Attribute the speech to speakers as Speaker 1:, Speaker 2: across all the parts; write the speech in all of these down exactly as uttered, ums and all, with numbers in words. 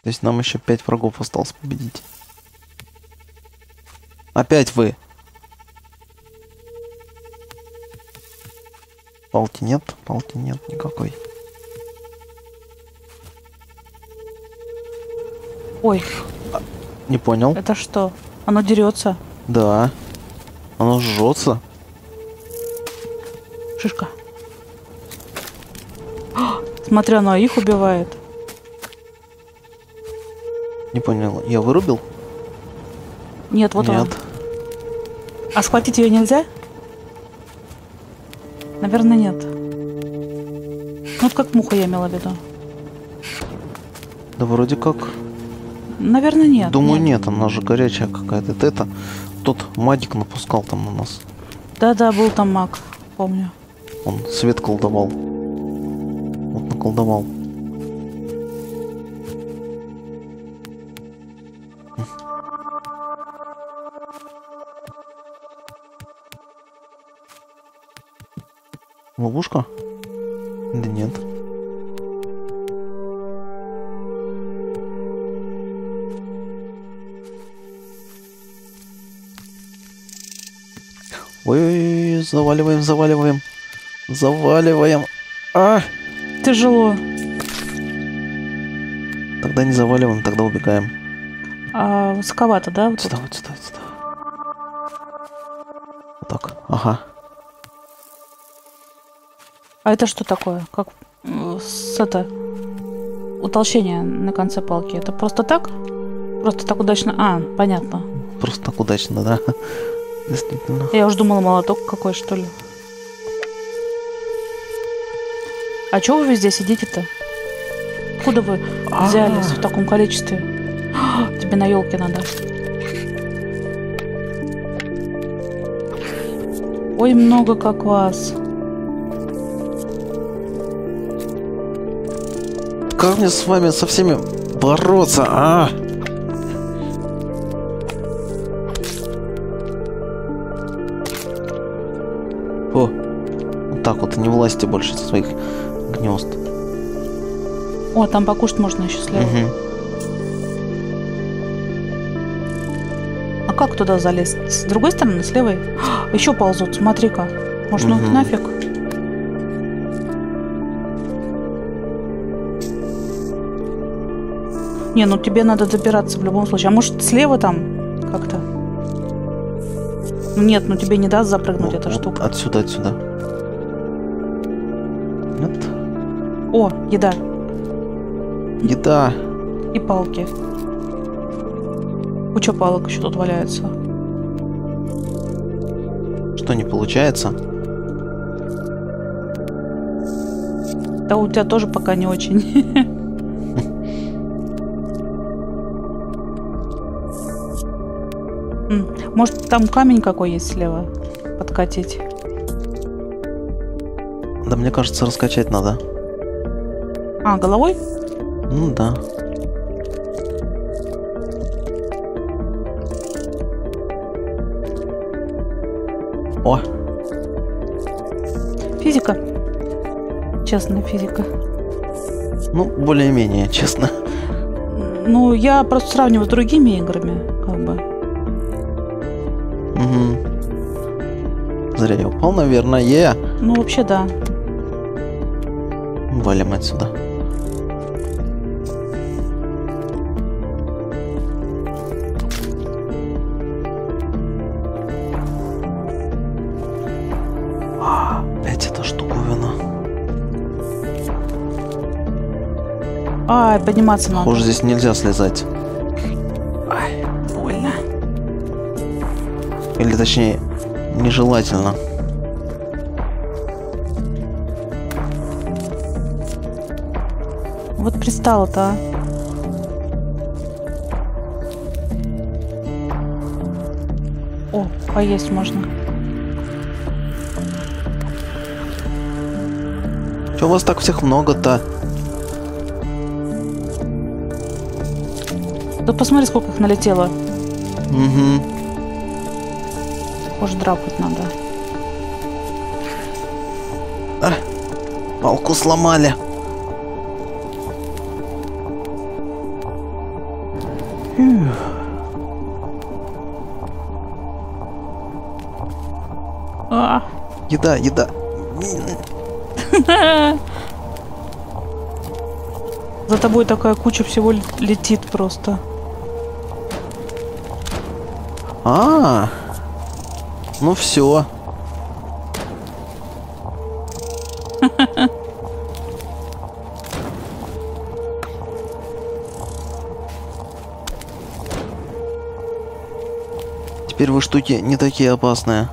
Speaker 1: То есть нам еще пять врагов осталось победить. Опять вы. Палки нет, палки нет никакой.
Speaker 2: Ой.
Speaker 1: Не понял.
Speaker 2: Это что? Оно дерется.
Speaker 1: Да. Оно жжется.
Speaker 2: Шишка. Смотри, оно их убивает.
Speaker 1: Не понял. Я вырубил?
Speaker 2: Нет, вот
Speaker 1: Нет.
Speaker 2: он. А схватить ее нельзя? Наверное, нет. Ну, вот как муха я имела в виду.
Speaker 1: Да вроде как.
Speaker 2: Наверное, нет.
Speaker 1: Думаю, нет. нет, она же горячая какая-то. Это, это тот магик напускал там на нас.
Speaker 2: Да-да, был там маг, помню.
Speaker 1: Он свет колдовал. Вот наколдовал. Ловушка? Да нет. Ой-ой-ой, заваливаем, заваливаем. Заваливаем. А!
Speaker 2: Тяжело.
Speaker 1: Тогда не заваливаем, тогда убегаем.
Speaker 2: А высоковато, да? Вот
Speaker 1: Сюда, вот сюда, вот сюда. Вот так. Ага.
Speaker 2: А это что такое? Как э, с это утолщение на конце палки? Это просто так? Просто так удачно? А, понятно.
Speaker 1: Просто так удачно, да. Действительно.
Speaker 2: Я уж думала, молоток какой, что ли. А чего вы везде сидите-то? Откуда вы взялись в таком количестве? Тебе на елке надо. Ой, много как вас.
Speaker 1: Как мне с вами со всеми бороться, а? О, вот так вот, не власти больше со своих гнезд.
Speaker 2: О, там покушать можно еще слева.
Speaker 1: Угу.
Speaker 2: А как туда залезть? С другой стороны, с левой? Еще ползут, смотри-ка. Может, ну
Speaker 1: Угу.
Speaker 2: нафиг? Не, ну тебе надо добираться в любом случае. А может, слева там как-то? Ну нет, ну тебе не даст запрыгнуть
Speaker 1: Вот,
Speaker 2: эта
Speaker 1: вот
Speaker 2: штука.
Speaker 1: Отсюда, отсюда. Нет?
Speaker 2: О, еда.
Speaker 1: Еда.
Speaker 2: И палки. Куча палок еще тут валяется.
Speaker 1: Что, не получается?
Speaker 2: Да у тебя тоже пока не очень. Может, там камень какой есть слева? Подкатить.
Speaker 1: Да мне кажется, раскачать надо.
Speaker 2: А, головой?
Speaker 1: Ну да. О!
Speaker 2: Физика. Честная физика.
Speaker 1: Ну, более-менее, честно.
Speaker 2: Ну, я просто сравниваю с другими играми, как бы.
Speaker 1: Угу. Зря я упал, наверное.
Speaker 2: Ну, вообще, да.
Speaker 1: Валим отсюда. А, опять эта штуковина.
Speaker 2: Ай, подниматься надо.
Speaker 1: Похоже, здесь нельзя слезать.
Speaker 2: Ай, больно.
Speaker 1: Или точнее, нежелательно.
Speaker 2: Вот пристало-то, а. О, поесть можно.
Speaker 1: Чё у вас так всех много-то?
Speaker 2: Да посмотри, сколько их налетело.
Speaker 1: Угу.
Speaker 2: Может, драпать надо.
Speaker 1: А, палку сломали.
Speaker 2: А.
Speaker 1: Еда, еда.
Speaker 2: За тобой такая куча всего летит просто.
Speaker 1: А, ну все. Теперь вы штуки не такие опасные.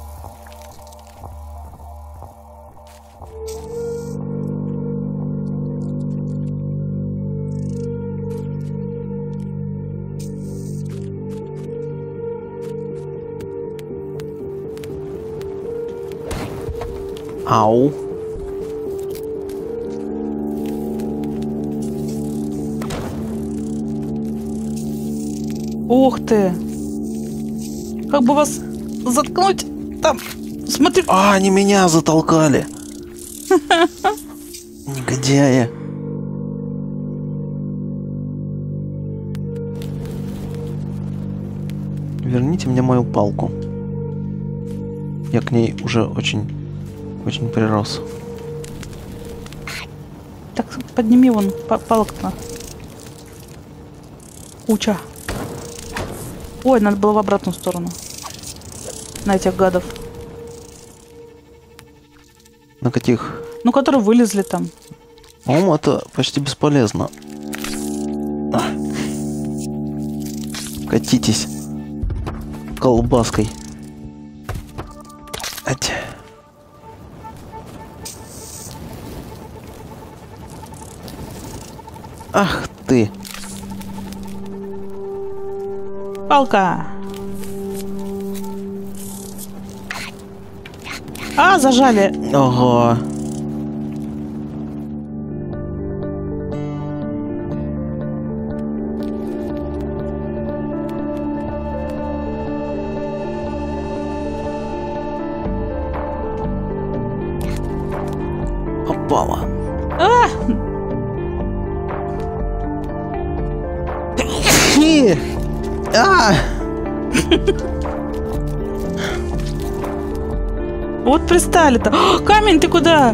Speaker 1: Ау.
Speaker 2: Ух ты! Как бы вас заткнуть? Там, смотри.
Speaker 1: А, они меня затолкали. Негодяи. Верните мне мою палку. Я к ней уже очень, очень прирос.
Speaker 2: Так, подними вон палок-то. Куча. Ой, надо было в обратную сторону. На этих гадов.
Speaker 1: На каких?
Speaker 2: Ну, которые вылезли там.
Speaker 1: По-моему, это почти бесполезно. Катитесь. Колбаской. Ать. Ах ты.
Speaker 2: Палка. А, зажали.
Speaker 1: Ого. Опала.
Speaker 2: А!
Speaker 1: Фи! А!
Speaker 2: Вот пристали-то. О, камень, ты куда?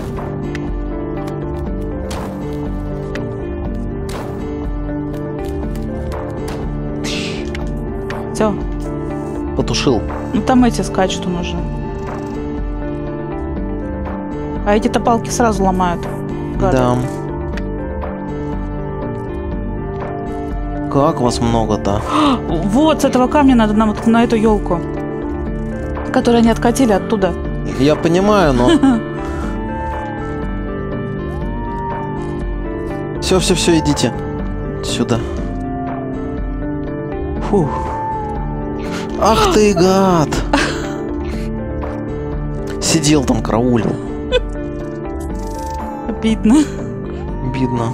Speaker 2: Все.
Speaker 1: Потушил.
Speaker 2: Ну там эти скачут уже. А эти-то палки сразу ломают. Гады.
Speaker 1: Да. Как вас много-то?
Speaker 2: Вот с этого камня надо нам вот на эту елку, которую они откатили оттуда.
Speaker 1: Я понимаю, но... Все, все, все, идите. Сюда. Фух. Ах ты, гад! Сидел там, караулил.
Speaker 2: Обидно.
Speaker 1: Обидно.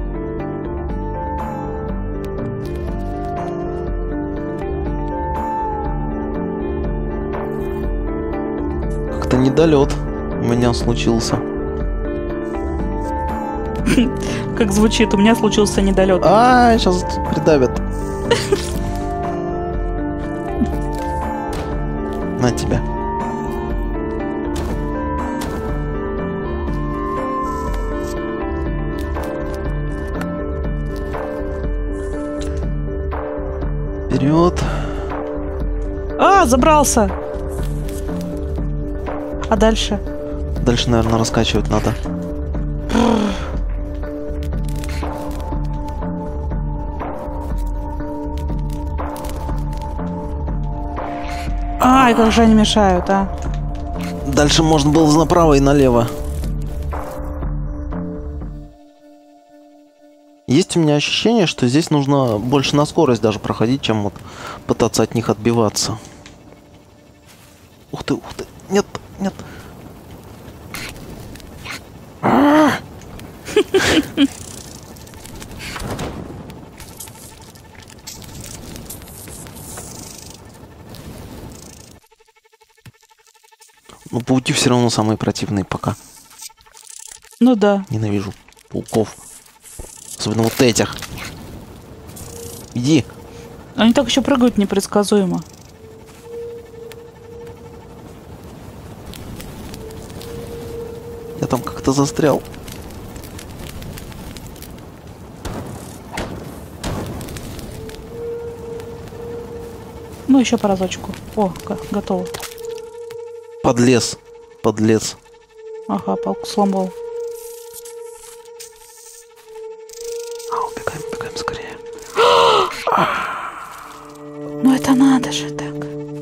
Speaker 1: Как-то недолет у меня случился.
Speaker 2: Как звучит, у меня случился недолет.
Speaker 1: А, сейчас придавят. На тебя. Вперед.
Speaker 2: А, забрался. А дальше?
Speaker 1: Дальше, наверное, раскачивать надо.
Speaker 2: Ай, как же они мешают, а.
Speaker 1: Дальше можно было направо и налево. Есть у меня ощущение, что здесь нужно больше на скорость даже проходить, чем вот пытаться от них отбиваться. Ух ты, ух ты. Нет, нет. Но пауки все равно самые противные пока.
Speaker 2: Ну да.
Speaker 1: Ненавижу пауков. Особенно вот этих. Иди.
Speaker 2: Они так еще прыгают непредсказуемо.
Speaker 1: Я там как-то застрял.
Speaker 2: Ну, еще по разочку. О, готово.
Speaker 1: Подлез. Подлез.
Speaker 2: Ага, палку сломал.
Speaker 1: А, убегаем, убегаем скорее.
Speaker 2: Ну это надо же так.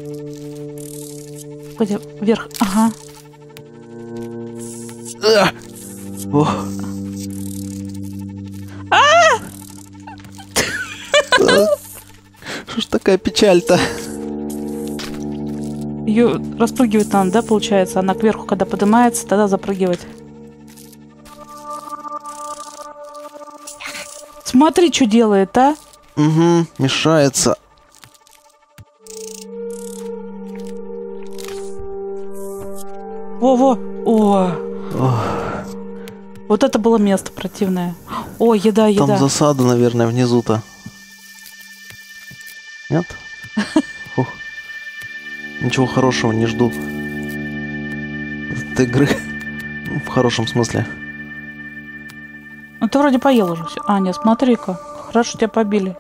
Speaker 2: Пойди вверх. Ага.
Speaker 1: О. Что ж такая печаль-то?
Speaker 2: Ее распрыгивать надо, да, получается? Она кверху, когда поднимается, тогда запрыгивать. Смотри, что делает, а?
Speaker 1: Угу, мешается.
Speaker 2: Во-во. О.
Speaker 1: Ох.
Speaker 2: Вот это было место противное. О, еда, еда.
Speaker 1: Там засада, наверное, внизу-то. Нет? Фух. Ничего хорошего не жду от игры. В хорошем смысле.
Speaker 2: Ну ты вроде поел уже все. А, нет, смотри-ка. Хорошо тебя побили.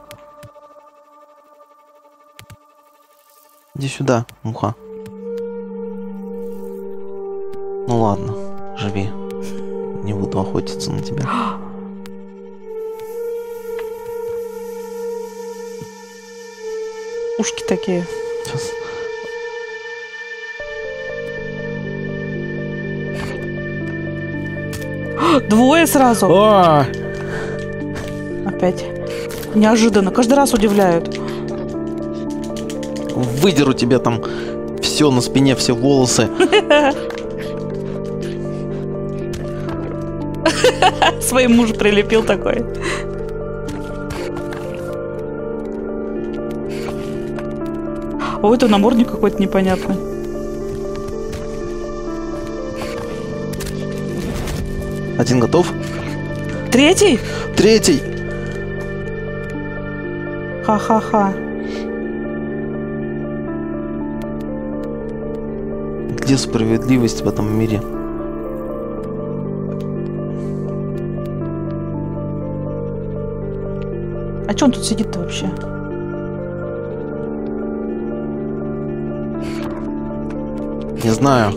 Speaker 1: Иди сюда, муха. Ну ладно, живи. Не буду охотиться на тебя.
Speaker 2: Ушки такие.
Speaker 1: Сейчас.
Speaker 2: Двое сразу.
Speaker 1: О!
Speaker 2: Опять. Неожиданно. Каждый раз удивляют.
Speaker 1: Выдеру тебе там все на спине, все волосы.
Speaker 2: Свой муж прилепил такой. О, это намордник какой-то непонятный.
Speaker 1: Один готов?
Speaker 2: Третий?
Speaker 1: Третий!
Speaker 2: Ха-ха-ха.
Speaker 1: Где справедливость в этом мире?
Speaker 2: А че он тут сидит-то вообще?
Speaker 1: Не знаю.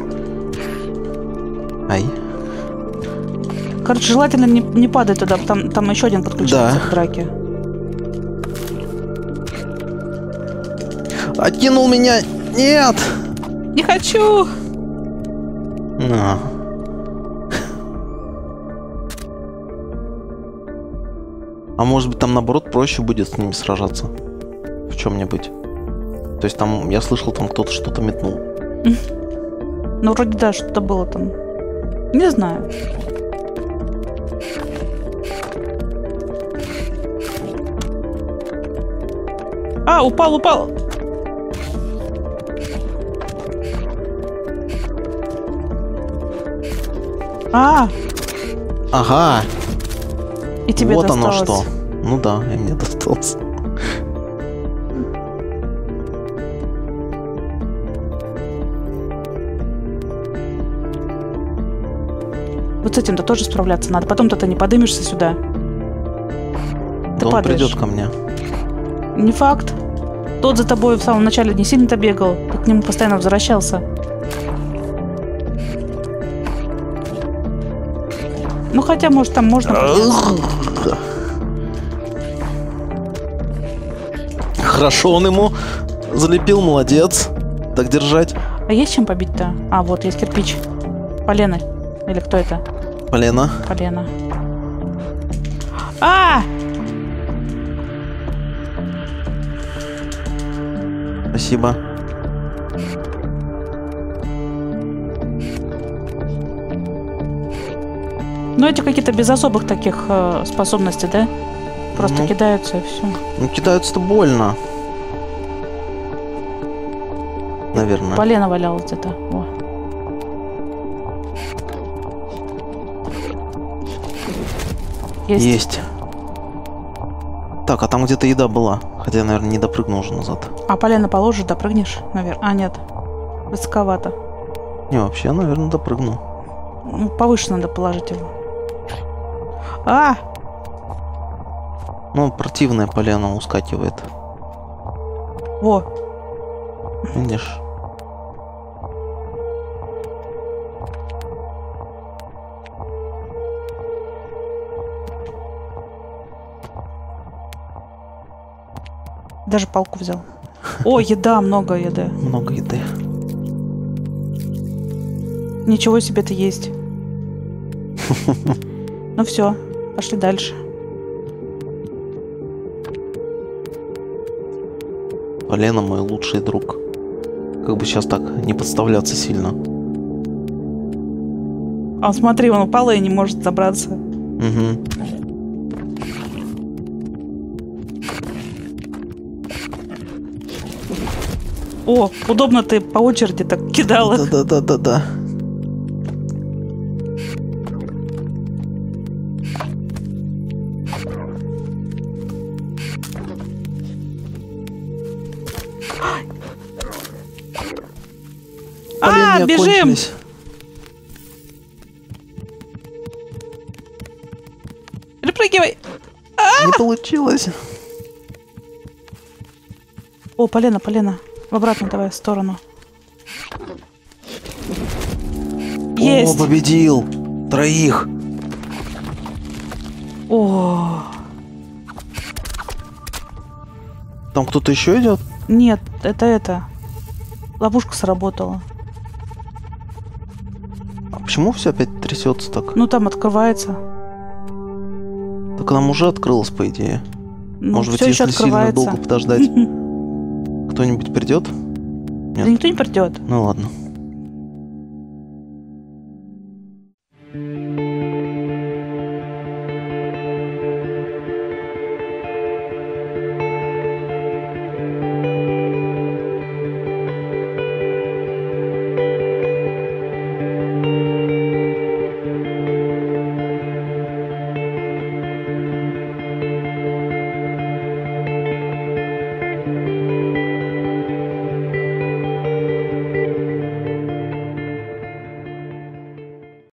Speaker 1: Ай.
Speaker 2: Короче, желательно не, не падать туда, там, там еще один подключается
Speaker 1: Да.
Speaker 2: к драке.
Speaker 1: Откинул меня! Нет!
Speaker 2: Не хочу!
Speaker 1: На. А может быть там наоборот проще будет с ними сражаться? В чем-нибудь? То есть там, я слышал, там кто-то что-то метнул.
Speaker 2: Ну, вроде да, что-то было там. Не знаю. А, упал, упал. А,
Speaker 1: Ага!
Speaker 2: и тебе
Speaker 1: вот
Speaker 2: досталось.
Speaker 1: оно что. Ну да, и мне досталось.
Speaker 2: Вот с этим-то тоже справляться надо. Потом-то ты не подымешься сюда. Ты
Speaker 1: Да он
Speaker 2: падаешь.
Speaker 1: придет ко мне.
Speaker 2: Не факт. Тот за тобой в самом начале не сильно-то бегал. Ты к нему постоянно возвращался. Ну, хотя, может, там можно...
Speaker 1: Хорошо он ему залепил, молодец. Так держать.
Speaker 2: А есть чем побить-то? А, вот, есть кирпич. Полено. Или кто это?
Speaker 1: Полено.
Speaker 2: Полено. А!
Speaker 1: Спасибо.
Speaker 2: Ну, эти какие-то без особых таких э, способностей, да? Просто
Speaker 1: Ну.
Speaker 2: кидаются и все.
Speaker 1: Ну, кидаются-то больно. Наверное.
Speaker 2: Полено валялось где-то. О. Есть.
Speaker 1: Есть. Так, а там где-то еда была. Хотя я, наверное, не допрыгну уже назад.
Speaker 2: А полено положишь, допрыгнешь, наверное. А, нет. Высоковато.
Speaker 1: Не, вообще, я, наверное, допрыгну.
Speaker 2: Ну, повыше надо положить его. А!
Speaker 1: Ну, противное полено ускакивает.
Speaker 2: Во.
Speaker 1: Видишь?
Speaker 2: Даже палку взял. О, еда, много еды.
Speaker 1: Много еды.
Speaker 2: Ничего себе-то есть. Ну все, пошли дальше.
Speaker 1: Полено мой лучший друг. Как бы сейчас так не подставляться сильно.
Speaker 2: А смотри, он упал и не может забраться.
Speaker 1: Угу.
Speaker 2: О, удобно ты по очереди так кидал их.
Speaker 1: Да-да-да-да-да.
Speaker 2: А, бежим! Перепрыгивай!
Speaker 1: Не получилось.
Speaker 2: О, полено, полено. В обратную давай, в сторону. Есть!
Speaker 1: О, победил! Троих!
Speaker 2: О,
Speaker 1: Там кто-то еще идет?
Speaker 2: нет, это это. Ловушка сработала.
Speaker 1: А почему все опять трясется так?
Speaker 2: Ну, там открывается.
Speaker 1: Так нам уже открылось, по идее.
Speaker 2: Ну,
Speaker 1: Может быть,
Speaker 2: всё еще
Speaker 1: если сильно
Speaker 2: открывается.
Speaker 1: долго подождать, кто-нибудь придет?
Speaker 2: Да никто не придет.
Speaker 1: Ну ладно.